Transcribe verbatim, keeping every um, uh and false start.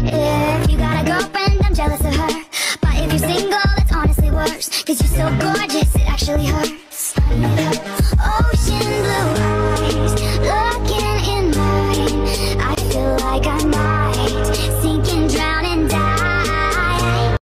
If you got a girlfriend, I'm jealous of her. But if you're single, it's honestly worse, 'cause you're so good